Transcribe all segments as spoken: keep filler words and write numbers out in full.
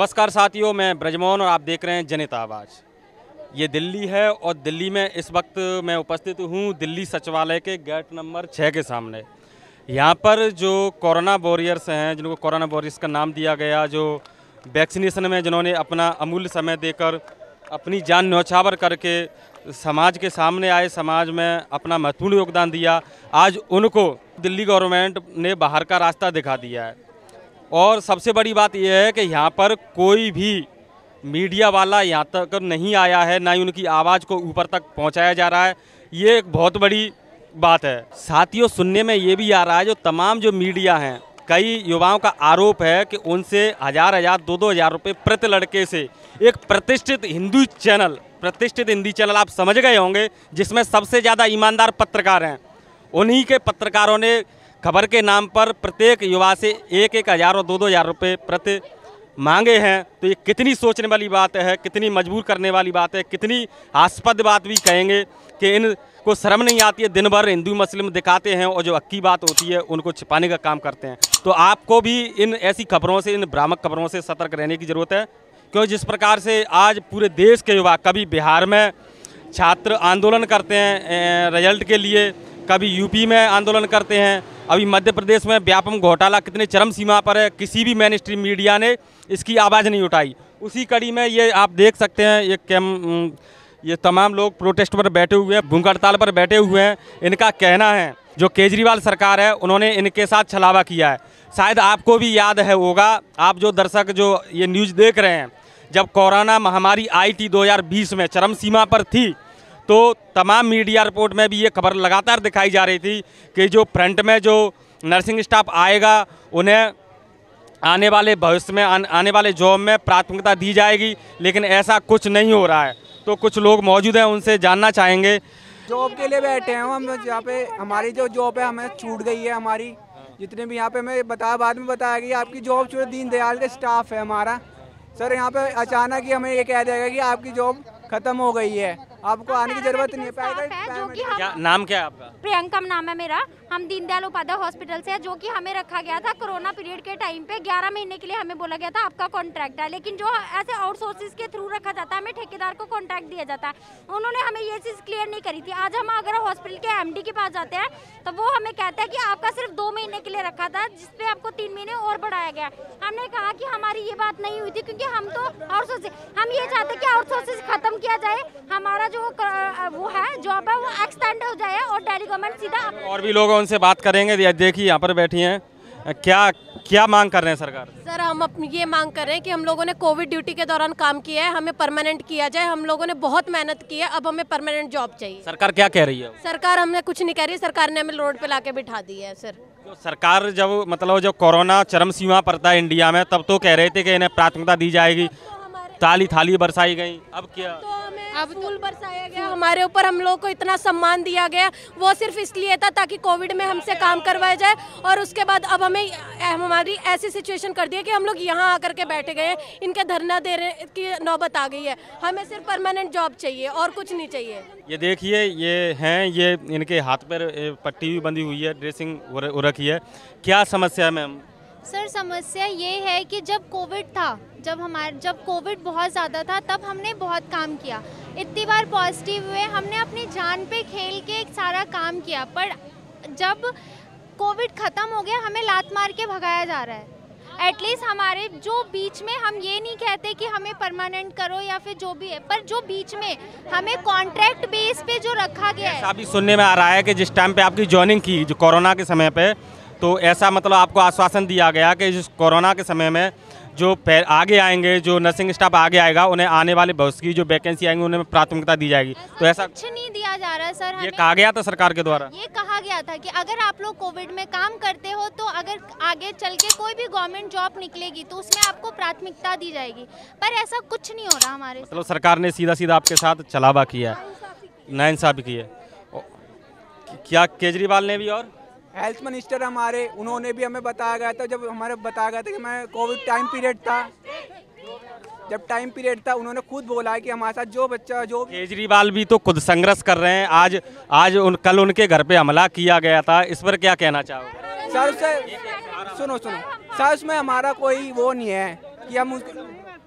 नमस्कार साथियों, मैं ब्रजमोहन और आप देख रहे हैं जनता आवाज़। ये दिल्ली है और दिल्ली में इस वक्त मैं उपस्थित हूँ दिल्ली सचिवालय के गेट नंबर छः के सामने। यहाँ पर जो कोरोना वॉरियर्स हैं, जिनको कोरोना वॉरियर्स का नाम दिया गया, जो वैक्सीनेशन में जिन्होंने अपना अमूल्य समय देकर अपनी जान न्यौछावर करके समाज के सामने आए, समाज में अपना महत्वपूर्ण योगदान दिया, आज उनको दिल्ली गवर्नमेंट ने बाहर का रास्ता दिखा दिया है। और सबसे बड़ी बात यह है कि यहाँ पर कोई भी मीडिया वाला यहाँ तक नहीं आया है, ना ही उनकी आवाज़ को ऊपर तक पहुँचाया जा रहा है। ये एक बहुत बड़ी बात है। साथियों, सुनने में ये भी आ रहा है जो तमाम जो मीडिया हैं, कई युवाओं का आरोप है कि उनसे हज़ार हज़ार दो दो हज़ार रुपये प्रति लड़के से एक प्रतिष्ठित हिंदू चैनल, प्रतिष्ठित हिंदी चैनल आप समझ गए होंगे, जिसमें सबसे ज़्यादा ईमानदार पत्रकार हैं, उन्हीं के पत्रकारों ने खबर के नाम पर प्रत्येक युवा से एक एक हज़ार और दो दो हज़ार रुपये प्रति मांगे हैं। तो ये कितनी सोचने वाली बात है, कितनी मजबूर करने वाली बात है, कितनी हास्यास्पद बात भी कहेंगे कि इनको शर्म नहीं आती है। दिन भर हिंदू मुस्लिम दिखाते हैं और जो हक्की बात होती है उनको छिपाने का काम करते हैं। तो आपको भी इन ऐसी खबरों से, इन भ्रामक खबरों से सतर्क रहने की ज़रूरत है, क्योंकि जिस प्रकार से आज पूरे देश के युवा, कभी बिहार में छात्र आंदोलन करते हैं रिजल्ट के लिए, कभी यूपी में आंदोलन करते हैं, अभी मध्य प्रदेश में व्यापम घोटाला कितने चरम सीमा पर है, किसी भी मेन स्ट्रीम मीडिया ने इसकी आवाज़ नहीं उठाई। उसी कड़ी में ये आप देख सकते हैं, ये कैम ये तमाम लोग प्रोटेस्ट पर बैठे हुए हैं, भूख हड़ताल पर बैठे हुए हैं। इनका कहना है जो केजरीवाल सरकार है उन्होंने इनके साथ छलावा किया है। शायद आपको भी याद है होगा, आप जो दर्शक जो ये न्यूज़ देख रहे हैं, जब कोरोना महामारी आई थी दो हज़ार बीस में, चरम सीमा पर थी, तो तमाम मीडिया रिपोर्ट में भी ये खबर लगातार दिखाई जा रही थी कि जो फ्रंट में जो नर्सिंग स्टाफ आएगा उन्हें आने वाले भविष्य में आन, आने वाले जॉब में प्राथमिकता दी जाएगी, लेकिन ऐसा कुछ नहीं हो रहा है। तो कुछ लोग मौजूद हैं, उनसे जानना चाहेंगे। जॉब के लिए बैठे हैं हम यहाँ पे, हमारी जो जॉब है हमें छूट गई है। हमारी जितने भी यहाँ पे हमें बताया, बाद में बताया गया आपकी जॉब छूट, दीनदयाल का स्टाफ है हमारा। सर यहाँ पे अचानक ही हमें ये कह देगा कि आपकी जॉब खत्म हो गई है, आपको आने की जरूरत नहीं है। जो कि हम, क्या नाम क्या है आपका? प्रियंका नाम है मेरा। हम दीनदयाल उपाध्याय हॉस्पिटल से है, जो कि हमें रखा गया था कोरोना पीरियड के टाइम पे। ग्यारह महीने के लिए हमें बोला गया था आपका कॉन्ट्रैक्ट है, लेकिन जो ऐसे आउटसोर्सेज के थ्रू रखा जाता है, हमें ठेकेदार को कॉन्ट्रैक्ट दिया जाता है। उन्होंने हमें ये चीज़ क्लियर नहीं करी थी। आज हम अगर हॉस्पिटल के एमडी के पास जाते हैं तो वो हमें कहता है कि आपका सिर्फ दो महीने के लिए रखा था, जिसपे आपको तीन महीने और बढ़ाया गया। हमने कहा कि हमारी ये बात नहीं हुई थी, क्योंकि हम तो आउटसोर्स, हम ये चाहते कि आउटसोर्सेज खत्म किया जाए, हमारा जो वो है जॉब है वो एक्सटेंड हो जाए और दिल्ली गवर्नमेंट सीधा। और भी लोग उनसे बात करेंगे। देखिए यहाँ पर बैठी हैं, क्या क्या मांग कर रहे हैं सरकार? सर, हम अपनी ये मांग कर रहे हैं कि हम लोगों ने कोविड ड्यूटी के दौरान काम किया है, हमें परमानेंट किया जाए। हम लोगों ने बहुत मेहनत की है, अब हमें परमानेंट जॉब चाहिए। सरकार क्या कह रही है? सरकार हमें कुछ नहीं कह रही, सरकार ने हमें रोड पे लाके बिठा दी है। सर, तो सरकार जब मतलब जब कोरोना चरम सीमा पर था इंडिया में, तब तो कह रहे थे कि इन्हें प्राथमिकता दी जाएगी, ताली थाली बरसाई गई। अब क्या? तो हमें अब फूल बरसाया गया हमारे ऊपर, हम लोग को इतना सम्मान दिया गया, वो सिर्फ इसलिए था ताकि कोविड में हमसे काम करवाया जाए। और उसके बाद अब हमें हमारी ऐसी सिचुएशन कर दी है कि हम लोग यहाँ आकर के बैठे गए, इनके धरना दे रहे की नौबत आ गई है। हमें सिर्फ परमानेंट जॉब चाहिए और कुछ नहीं चाहिए। ये देखिए, ये हैं, ये इनके हाथ पर पट्टी भी बंधी हुई है, ड्रेसिंग हो रखी है। क्या समस्या है मैम? सर, समस्या ये है कि जब कोविड था, जब हमारे जब कोविड बहुत ज़्यादा था, तब हमने बहुत काम किया, इतनी बार पॉजिटिव हुए, हमने अपनी जान पे खेल के एक सारा काम किया। पर जब कोविड ख़त्म हो गया, हमें लात मार के भगाया जा रहा है। एटलीस्ट हमारे जो बीच में, हम ये नहीं कहते कि हमें परमानेंट करो या फिर जो भी है, पर जो बीच में हमें कॉन्ट्रैक्ट बेस पे जो रखा गया है। ऐसा भी सुनने में आ रहा है कि जिस टाइम पे आपकी ज्वाइनिंग की, जो कोरोना के समय पे, तो ऐसा मतलब आपको आश्वासन दिया गया कि जिस कोरोना के समय में जो आगे आएंगे, जो नर्सिंग स्टाफ आगे आएगा, उन्हें आने वाले भविष्य की जो वैकेंसी आएंगी उन्हें प्राथमिकता दी जाएगी। तो ऐसा कुछ नहीं दिया जा रहा है सर। ये कहा गया था सरकार के द्वारा, ये कहा गया था कि अगर आप लोग कोविड में काम करते हो तो अगर आगे चल के कोई भी गवर्नमेंट जॉब निकलेगी तो उसमें आपको प्राथमिकता दी जाएगी, पर ऐसा कुछ नहीं हो रहा हमारे। मतलब सरकार ने सीधा सीधा आपके साथ छलावा किया है, नाइंसाफी की है। क्या केजरीवाल ने भी और हेल्थ मिनिस्टर हमारे, उन्होंने भी हमें बताया गया था, जब हमारे बताया गया था कि मैं कोविड टाइम पीरियड था, जब टाइम पीरियड था, उन्होंने खुद बोला है कि हमारे साथ जो बच्चा जो केजरीवाल भी तो खुद संघर्ष कर रहे हैं। आज आज उन कल उनके घर पे हमला किया गया था, इस पर क्या कहना चाहोगे? सर, से सुनो सुनो सर, उसमें हमारा कोई वो नहीं है कि हम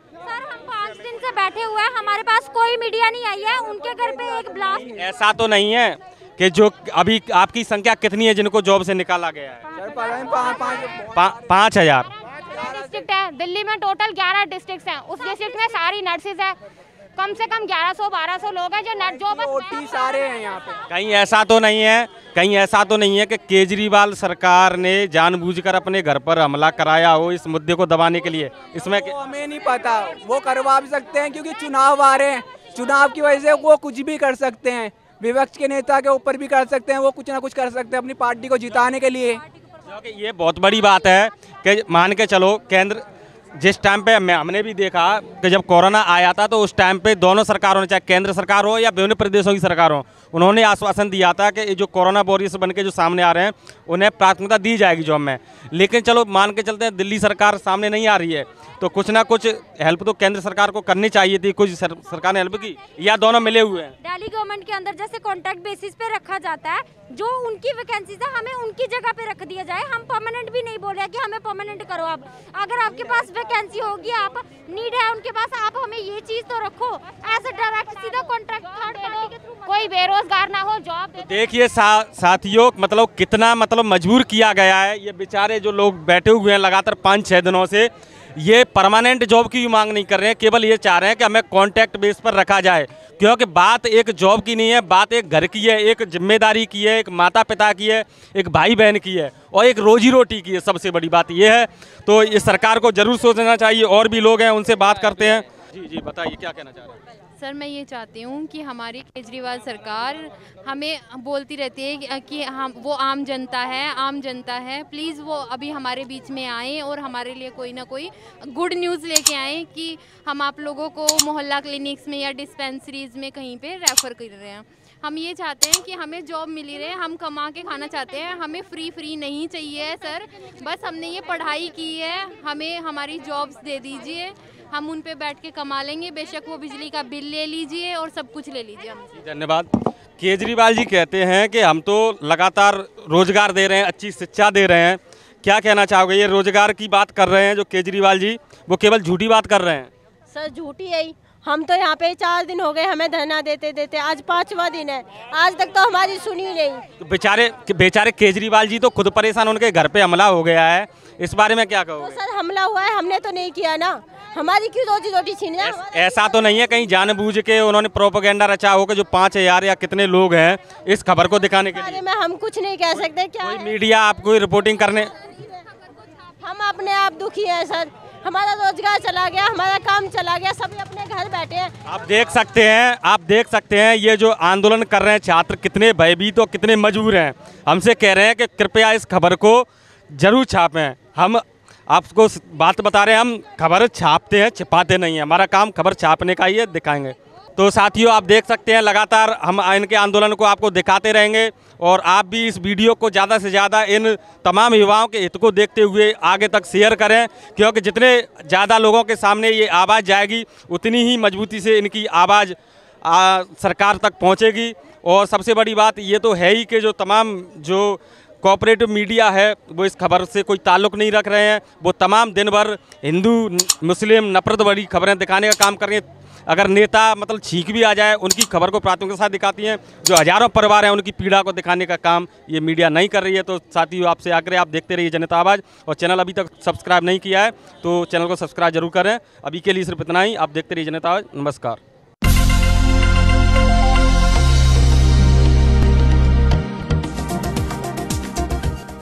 बैठे हुए हैं, हमारे पास कोई मीडिया नहीं आई है। उनके घर पे एक ब्लास्ट। ऐसा तो नहीं है कि जो अभी आपकी संख्या कितनी है जिनको जॉब से निकाला गया है? सर पता नहीं पाँच पाँच पाँच हजार। डिस्ट्रिक्ट है दिल्ली में, टोटल ग्यारह डिस्ट्रिक्ट हैं। उस डिस्ट्रिक्ट में सारी नर्सेज है, कम से कम ग्यारह सौ बारह सौ लोग हैं जो नर्स जो बस ओटी सारे हैं यहाँ पे। कहीं ऐसा तो नहीं है कहीं ऐसा तो नहीं है कि केजरीवाल सरकार ने जानबूझकर अपने घर पर हमला कराया हो इस मुद्दे को दबाने के लिए? इसमें वो हमें नहीं पता, वो करवा भी सकते हैं क्योंकि चुनाव आ रहे हैं। चुनाव की वजह से वो कुछ भी कर सकते हैं, विपक्ष के नेता के ऊपर भी कर सकते हैं, वो कुछ ना कुछ कर सकते हैं अपनी पार्टी को जिताने के लिए। क्योंकि ये बहुत बड़ी बात है कि मान के चलो केंद्र जिस टाइम पे मैं हमने भी देखा कि जब कोरोना आया था तो उस टाइम पे दोनों सरकारों ने, चाहे केंद्र सरकार हो या विभिन्न प्रदेशों की सरकार हो, उन्होंने आश्वासन दिया था कि ये जो कोरोना वॉरियर्स बन के जो सामने आ रहे हैं उन्हें प्राथमिकता दी जाएगी जॉब में। लेकिन चलो मान के चलते हैं दिल्ली सरकार सामने नहीं आ रही है तो कुछ ना कुछ हेल्प तो केंद्र सरकार को करनी चाहिए थी। कुछ सर, सरकार ने हेल्प की या दोनों मिले हुए हैं? दिल्ली गवर्नमेंट के अंदर जैसे कॉन्ट्रैक्ट बेसिस पे रखा जाता है, जो उनकी वैकेंसीज है हमें उनकी जगह पे रख दिया जाए। हम परमानेंट भी नहीं बोले कि हमें परमानेंट करो। आप अगर आपके पास वैकेंसी होगी, आप नीड है उनके पास, आप हमें ये चीज तो रखो। ऐसे डायरेक्ट सीधा कॉन्ट्रैक्ट थर्ड पार्टी के थ्रू कोई बेरोजगार ना हो, जॉब। देखिए सा, साथियों मतलब कितना मतलब मजबूर किया गया है। ये बेचारे जो लोग बैठे हुए हैं लगातार पाँच छः दिनों से, ये परमानेंट जॉब की भी मांग नहीं कर रहे हैं, केवल ये चाह रहे हैं कि हमें कॉन्ट्रैक्ट बेस पर रखा जाए। क्योंकि बात एक जॉब की नहीं है, बात एक घर की है, एक जिम्मेदारी की है, एक माता पिता की है, एक भाई बहन की है और एक रोजी रोटी की है। सबसे बड़ी बात ये है, तो इस सरकार को जरूर सोचना चाहिए। और भी लोग हैं उनसे बात करते हैं। जी जी बताइए क्या कहना चाह रहे हैं? सर मैं ये चाहती हूँ कि हमारी केजरीवाल सरकार हमें बोलती रहती है कि हम वो आम जनता है आम जनता है प्लीज़ वो अभी हमारे बीच में आएँ और हमारे लिए कोई ना कोई गुड न्यूज़ लेके आएँ कि हम आप लोगों को मोहल्ला क्लिनिक्स में या डिस्पेंसरीज में कहीं पे रेफ़र कर रहे हैं। हम ये चाहते हैं कि हमें जॉब मिली रहे, हम कमा के खाना चाहते हैं, हमें फ्री फ्री नहीं चाहिए सर। बस हमने ये पढ़ाई की है, हमें हमारी जॉब्स दे दीजिए, हम उन पे बैठ के कमा लेंगे। बेशक वो बिजली का बिल ले लीजिए और सब कुछ ले लीजिए हमसे। धन्यवाद। केजरीवाल जी कहते हैं कि हम तो लगातार रोजगार दे रहे हैं, अच्छी शिक्षा दे रहे हैं। क्या कहना चाहोगे? ये रोजगार की बात कर रहे हैं जो केजरीवाल जी, वो केवल झूठी बात कर रहे हैं? सर झूठी है ही। हम तो यहाँ पे चार दिन हो गए हमें धरना देते देते, आज पांचवा दिन है, आज तक तो हमारी सुनी नहीं। तो बेचारे बेचारे केजरीवाल जी तो खुद परेशान, उनके घर पे हमला हो गया है, इस बारे में क्या कहोगे? तो सर हमला हुआ है, हमने तो नहीं किया ना, हमारी क्यों रोजी रोटी छीन है? ऐसा तो नहीं है कहीं जानबूझ के उन्होंने प्रोपेगेंडा रचा होगा जो पाँच हजार या कितने लोग हैं इस खबर को दिखाने के लिए? में हम कुछ नहीं कह सकते। क्या कोई मीडिया आपको रिपोर्टिंग करने? हम अपने आप दुखी हैं सर, हमारा रोजगार चला गया, हमारा काम चला गया, सभी अपने घर बैठे हैं। आप देख सकते हैं आप देख सकते हैं ये जो आंदोलन कर रहे हैं छात्र कितने भयभीत और कितने मजबूर हैं। हमसे कह रहे हैं कि कृपया इस खबर को जरूर छापें। हम आपको बात बता रहे हैं, हम खबर छापते हैं, छिपाते नहीं हैं। हमारा काम खबर छापने का ही है, दिखाएंगे। तो साथियों आप देख सकते हैं लगातार हम इनके आंदोलन को आपको दिखाते रहेंगे और आप भी इस वीडियो को ज़्यादा से ज़्यादा इन तमाम युवाओं के हित को देखते हुए आगे तक शेयर करें, क्योंकि जितने ज़्यादा लोगों के सामने ये आवाज़ जाएगी उतनी ही मजबूती से इनकी आवाज़ आ, सरकार तक पहुंचेगी। और सबसे बड़ी बात ये तो है ही कि जो तमाम जो कोऑपरेटिव मीडिया है वो इस खबर से कोई ताल्लुक़ नहीं रख रहे हैं, वो तमाम दिन भर हिंदू मुस्लिम नफरत भरी खबरें दिखाने का काम कर रही हैं। अगर नेता मतलब छींक भी आ जाए उनकी खबर को प्राथमिकता के साथ दिखाती हैं। जो हजारों परिवार हैं उनकी पीड़ा को दिखाने का काम ये मीडिया नहीं कर रही है। तो साथियों आपसे आग्रह, आप देखते रहिए जनता आवाज़, और चैनल अभी तक सब्सक्राइब नहीं किया है तो चैनल को सब्सक्राइब जरूर करें। अभी के लिए सिर्फ इतना ही, आप देखते रहिए जनता आवाज़। नमस्कार।